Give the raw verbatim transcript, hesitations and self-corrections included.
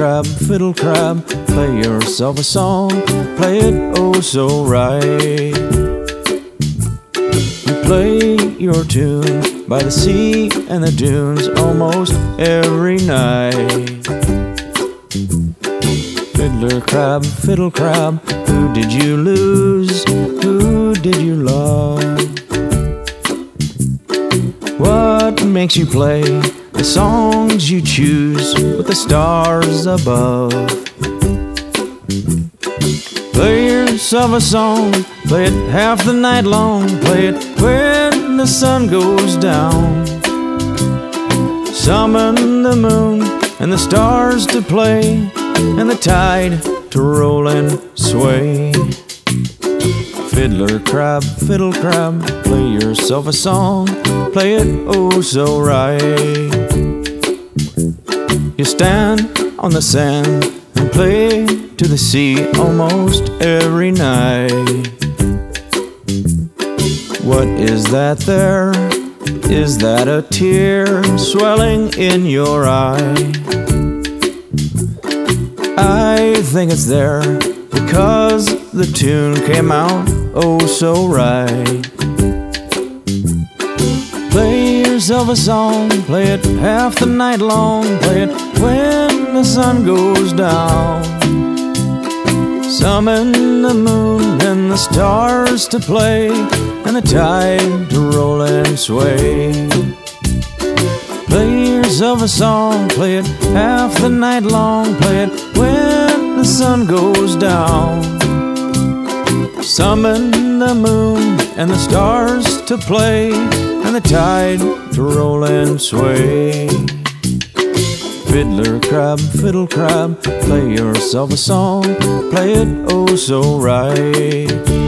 crab, fiddle crab, play yourself a song, play it oh so right. You play your tune by the sea and the dunes almost every night. Fiddler crab, fiddle crab, who did you lose? Who did you love? What makes you play the songs you choose with the stars above? Play yourself a song, play it half the night long, play it when the sun goes down. Summon the moon and the stars to play, and the tide to roll and sway. Fiddler crab, fiddle crab, play yourself a song, play it oh so right. You stand on the sand and play to the sea almost every night. What is that there? Is that a tear swelling in your eye? I think it's there because the tune came out oh so right. Play yourself a song, play it half the night long, play it when the sun goes down. Summon the moon and the stars to play, and the tide to roll and sway. Play yourself a song, play it half the night long, play it when the sun goes down. Summon the moon and the stars to play, and the tide to roll and sway. Fiddler crab, fiddle crab, play yourself a song, play it oh so right.